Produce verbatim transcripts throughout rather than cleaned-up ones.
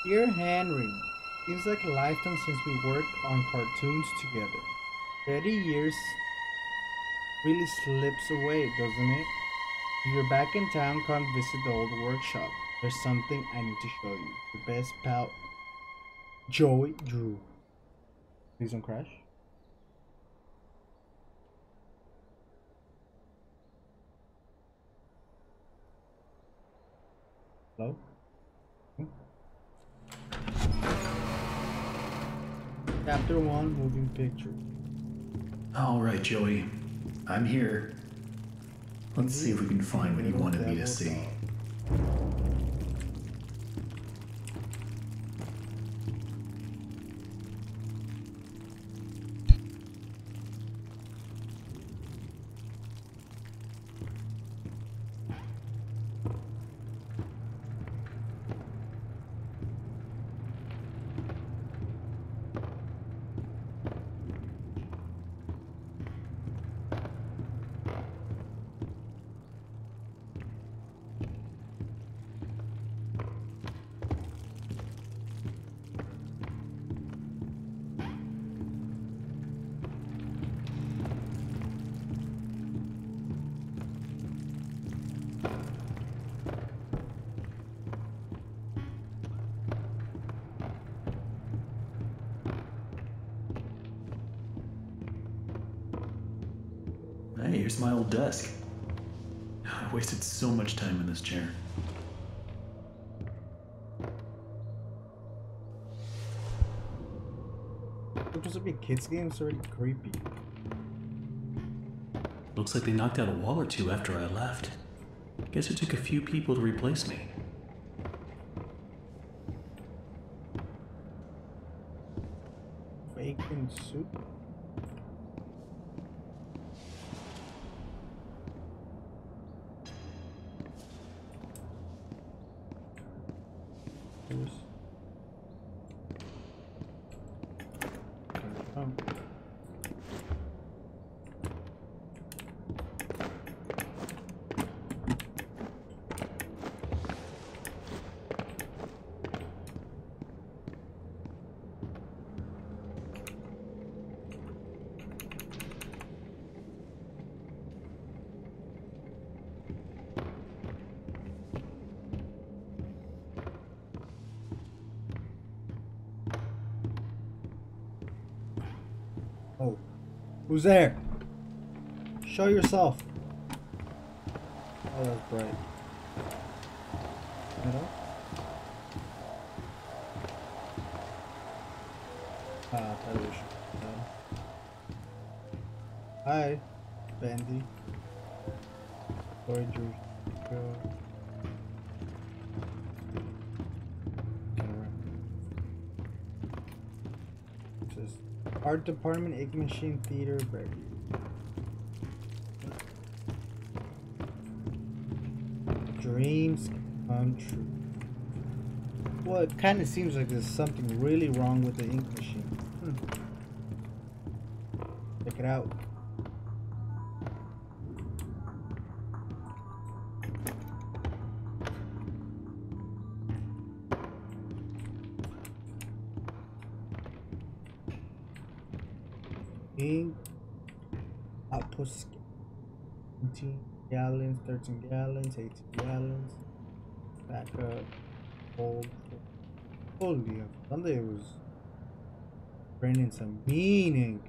Dear Henry, seems like a lifetime since we worked on cartoons together. thirty years really slips away, doesn't it? If you're back in town, come visit the old workshop. There's something I need to show you. Your best pal, Joey Drew. Please don't crash. Hello? Hmm? Chapter one, moving picture. All right, Joey. I'm here. Let's see if we can find what you wanted me to see. Hey, here's my old desk. I wasted so much time in this chair. It's supposed to be a kids game, it's already creepy. Looks like they knocked out a wall or two after I left. Guess it took a few people to replace me. Bacon soup? Here's... Oh. Oh, who's there? Show yourself. Oh, that's bright. Hello? Ah, television. No. Hi, Bendy. Sorry, Drew. Go. Art department, egg machine, theater, break. Dreams come true. Well, it kind of seems like there's something really wrong with the ink machine. Hmm. Check it out. Ink output eighteen gallons, thirteen gallons, eighteen gallons. Backup, hold. Holy, Sunday was bringing some mean ink.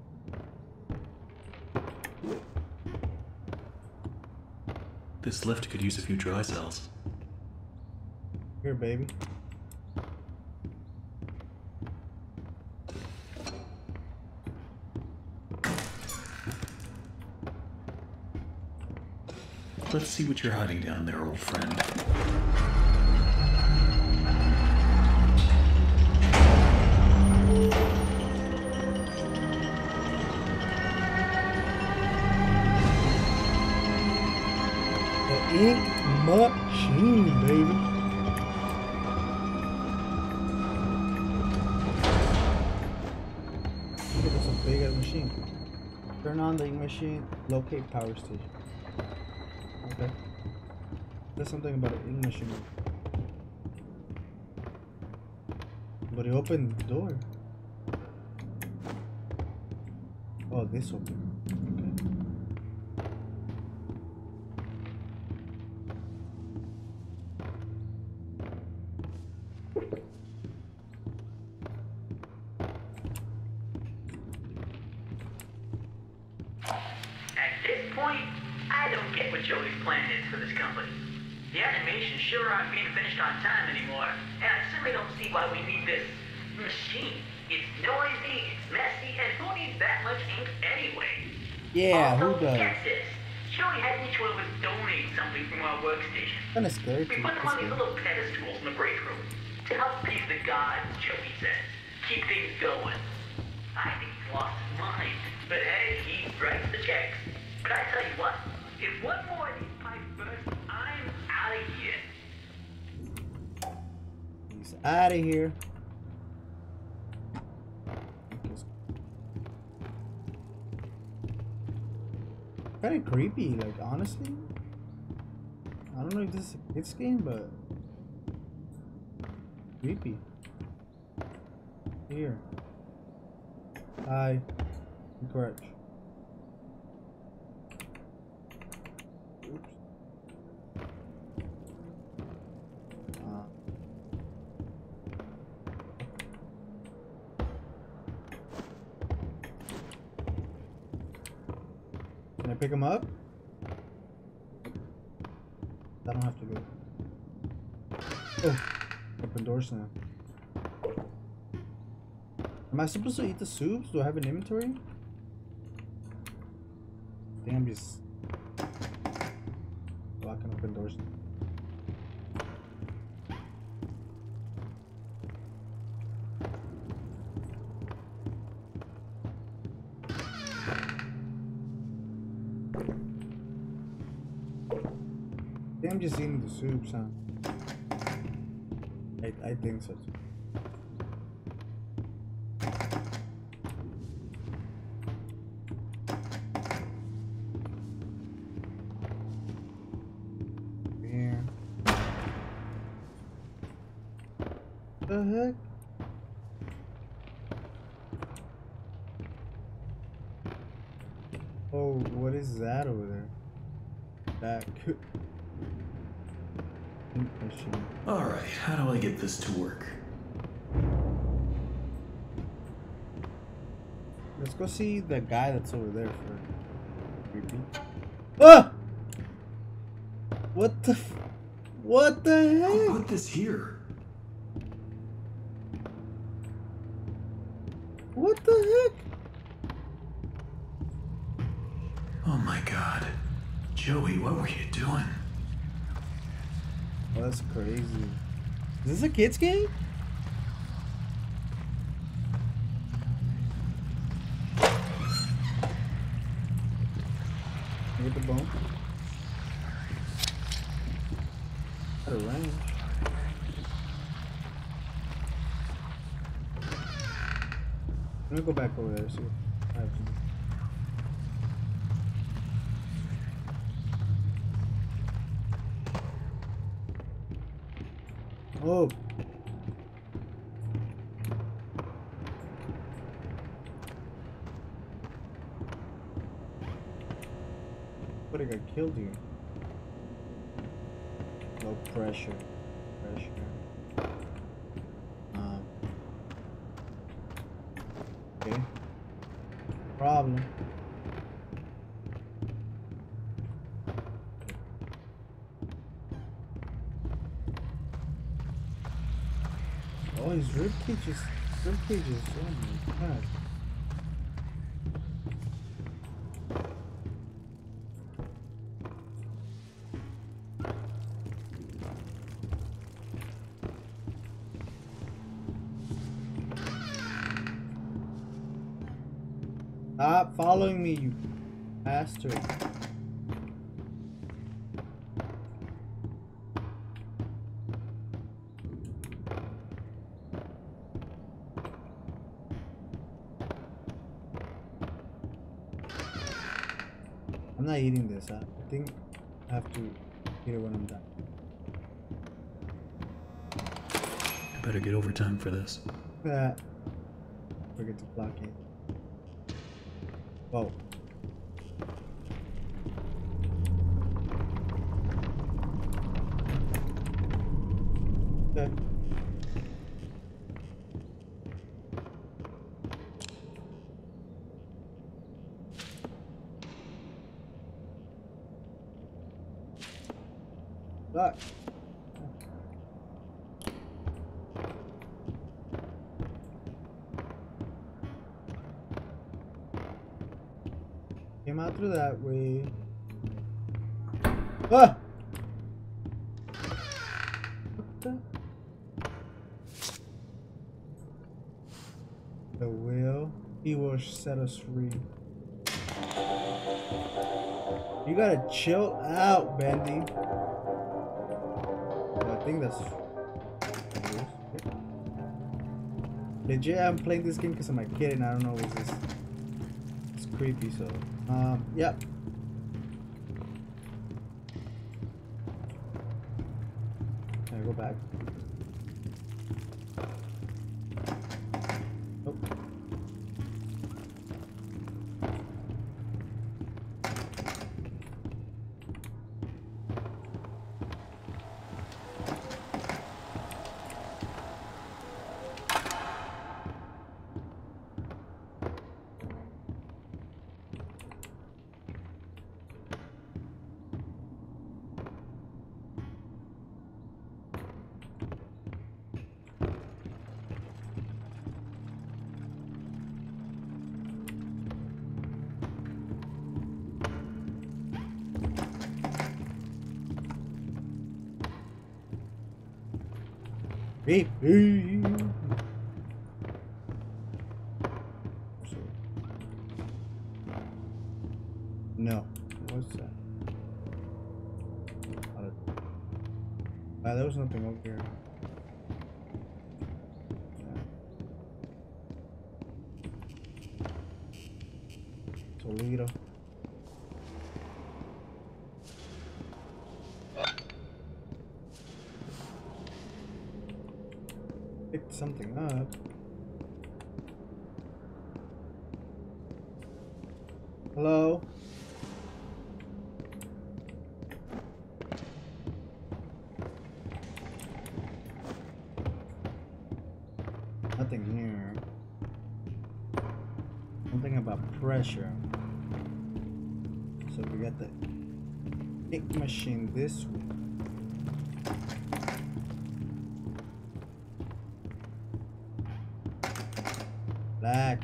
This lift could use a few dry cells. Here, baby. Let's see what you're hiding down there, old friend. The ink machine, baby. Look at this, a big ass machine. Turn on the ink machine, locate power station. Okay. There's something about an ink machine. But he opened the door. Oh, this opened. At this point, I don't get what Joey's plan is for this company. The animations sure aren't being finished on time anymore, and I certainly don't see why we need this machine. It's noisy, it's messy, and who needs that much ink anyway? Yeah, also, who does? Get this. Joey had each one of us donate something from our workstation. Kinda scared We too. put them on these little pedestals in the break room to help please the gods, Joey says. Keep things going. I think he's lost his mind. But hey, he writes the checks. But I tell you what, if one more of these pipes burst, I'm out of here. He's out of here. Kind of creepy, like honestly. I don't know if this is a kids game, but creepy. Here. Hi. Encourage. Oops. Uh. Can I pick him up? I don't have to go. Oh, open doors now. Am I supposed to eat the soups? Do I have an inventory? I think I'm just locking open doors. I think I'm just eating the soups, huh? I, I think so. Here. The heck? Oh, what is that over there? That could. Alright, how do I get this to work? Let's go see the guy that's over there for creepy. Ah! What the f What the Who heck? put this here? What the heck? Oh my god. Joey, what were you doing? Oh, that's crazy. Is this a kid's game? Get the bone. At a range. Let me go back over there. See what I have to do. Oh. But I got killed here. No pressure. Pressure. Um. Okay. Problem. Oh, his rib cages. Rib cages. Oh my god. Stop following me, you bastard. I'm not eating this. I think I have to eat it when I'm done. I better get overtime for this. Uh, forget to block it. Whoa. Okay. Look. Came out through that way. Ah! What the? The will. He will set us free. You gotta chill out, Bendy. I think that's legit. I'm playing this game because I'm a kid and I don't know what's this. It's creepy, so um, yep. Can I go back? Nope. Beep. No. What's that? Ah, there was nothing over here. Toledo. Picked something up. Hello? Nothing here. Something about pressure. So we got the ink machine this way. Relax.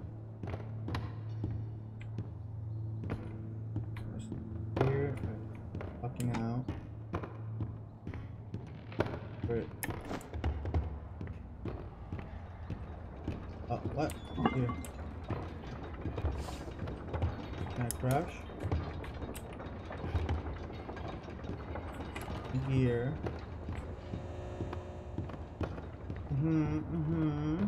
Here, fucking out. Wait. Oh, what? Here. Can I crash? Here. Mm-hmm, mm-hmm.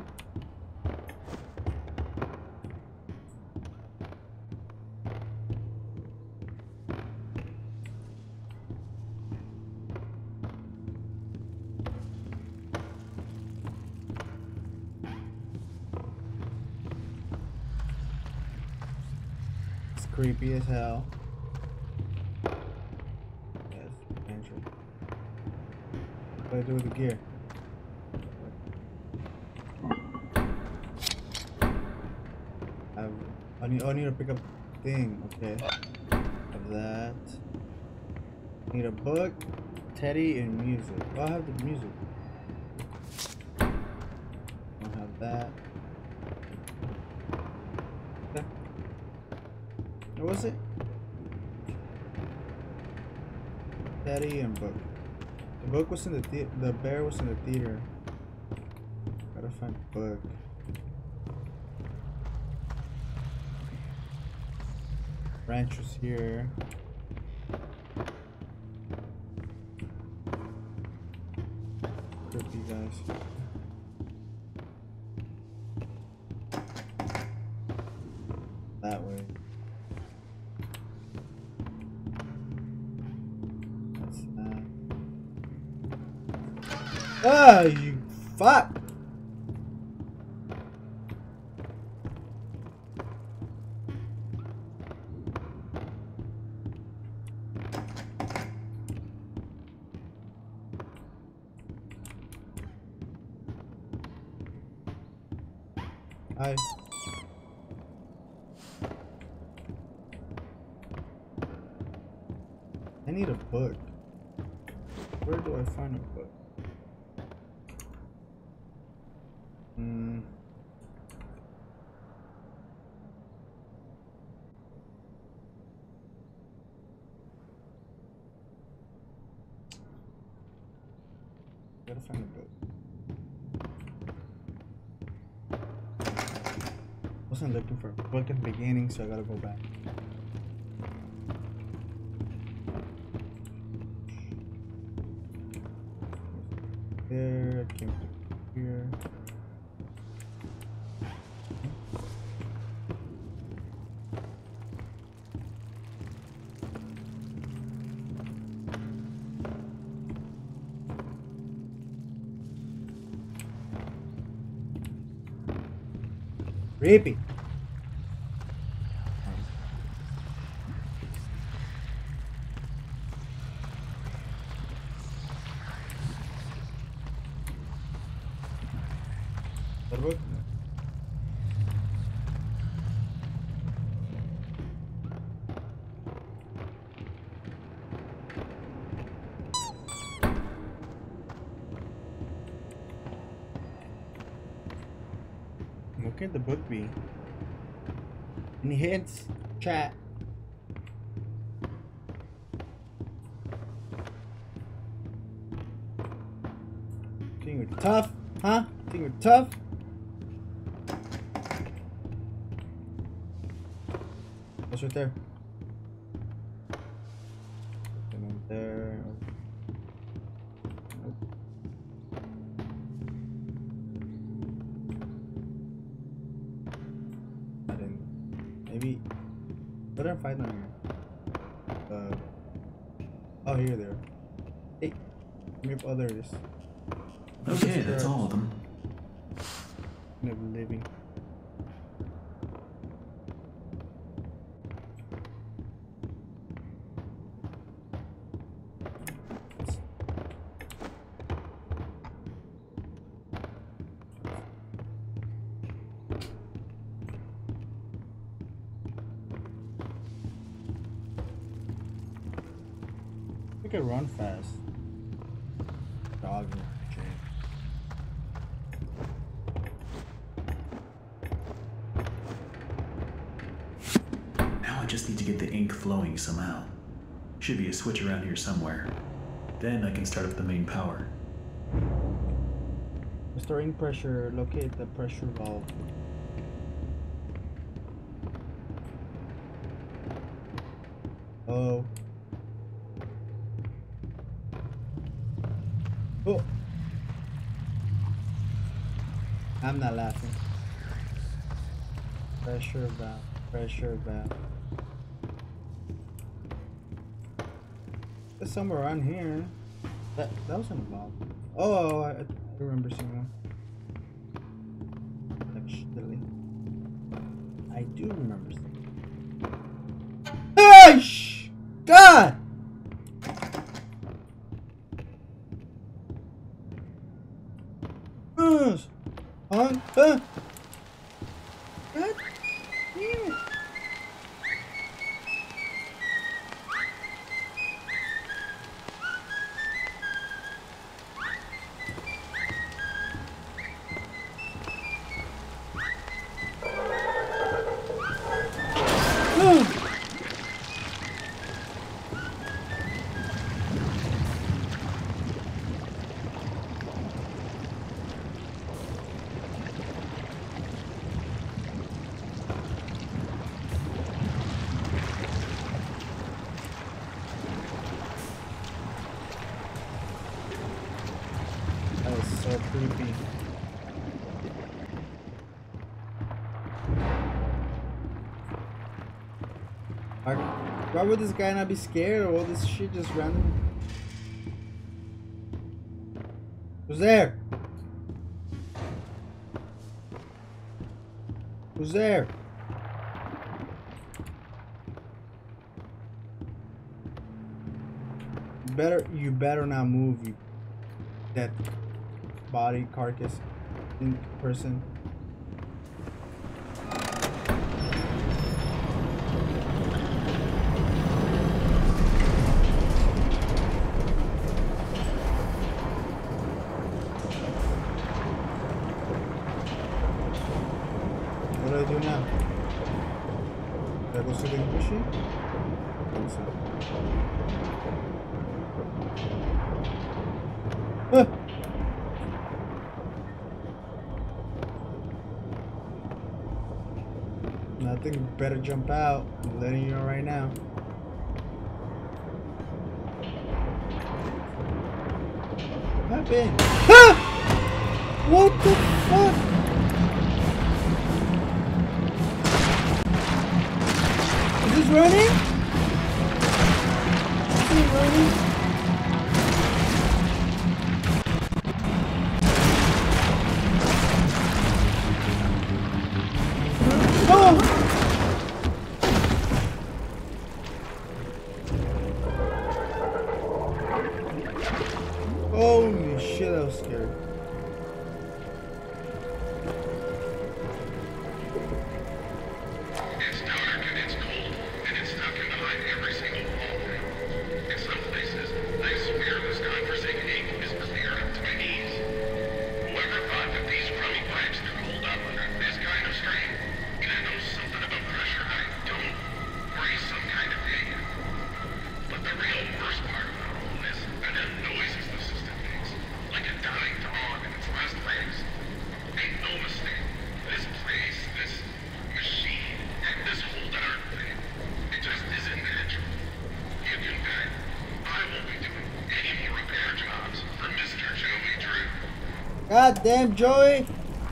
Creepy as hell. Yes, potential. What do I do with the gear? I, have, I need. Oh, I need to pick up thing. Okay. Have that. Need a book, Teddy, and music. Oh, I have the music. I'll have that. Okay. What was it? Teddy and book. The book was in the theater. The bear was in the theater. Gotta find book. Branch was here. Creepy guys. That way. Ah, you fuck! Hi. I need a book. Where do I find a book? Hmm. Gotta find a book. Wasn't looking for a book at the beginning, so I gotta go back. There, I came through here. Creepy. What book? What could the book be? Any hints? Chat. Think we're tough? Huh? Think we're tough? What's right there? Something right there. Nope. I didn't. Maybe. What did I find on here? Uh. Oh, here they are. Hey. Give me other this. Okay, that's all of them. Never living. I could run fast. Jogging. Now I just need to get the ink flowing somehow. Should be a switch around here somewhere. Then I can start up the main power. Restoring pressure. Locate the pressure valve. Oh. Oh. I'm not laughing. Pressure valve. Pressure valve. There's somewhere around here. That that wasn't a valve. Oh, I, I remember seeing one. Actually, I do remember seeing. Eish! God! Uh, uh, uh. God damn it. That was so creepy. Why, why would this guy not be scared of all this shit just random? Who's there? Who's there? You better, you better not move, you dead body carcass in person. Did I go see the machine? Huh. Nothing better jump out. I'm letting you know right now. What happened? Ah! What the fuck? Is this running? Is it running? Oh! Holy shit, that was scary. It's dark and it's cold, and it's stuck in behind every single wall. In some places, I swear this conversing ink is clear up to my knees. Whoever thought that these crummy pipes could hold up under this kind of strain? And I know something about pressure I don't, or is some kind of thing. But the real worst part of it all is are the noises the system makes, like a dying dog in its last legs. Make no mistake, this place, this machine, and this whole darn thing, it just isn't natural. You can bet I won't be doing any more repair jobs for Mister Joey Drew. God damn, Joey!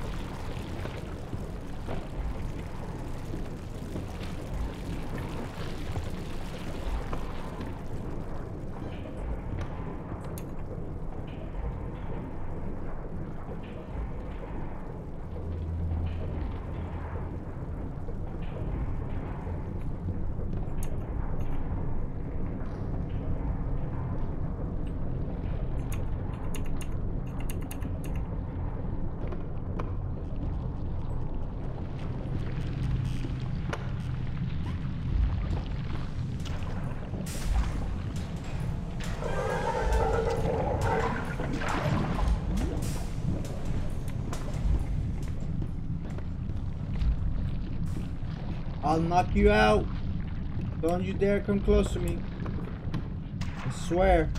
I'll knock you out. Don't you dare come close to me. I swear.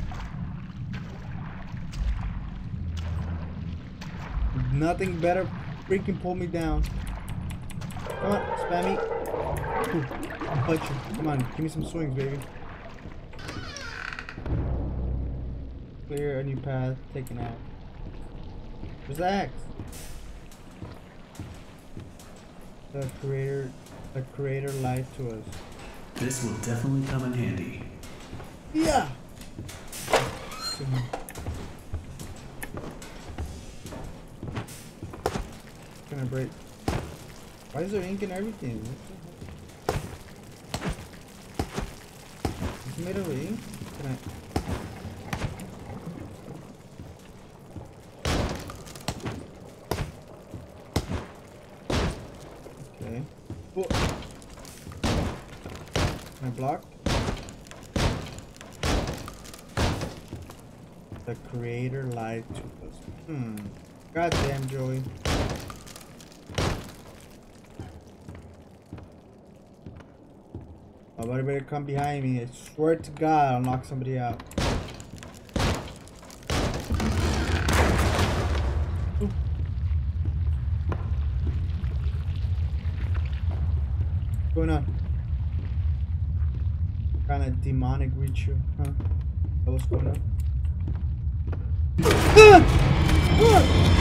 Nothing better freaking pull me down. Come on, spammy. Ooh, I'll punch you. Come on, give me some swings, baby. Clear a new path, taken out. Where's the axe? The creator, the creator lied to us. This will definitely come in handy. Yeah. Gonna break. Why is there ink and everything? It's made of ink. Can I? Okay. Oh. Can I block? The creator lied to us. Hmm. Goddamn, Joey. Nobody better come behind me. I swear to God, I'll knock somebody out. Ooh. What's going on? Kind of demonic ritual, huh? What's going on? Ah! Ah!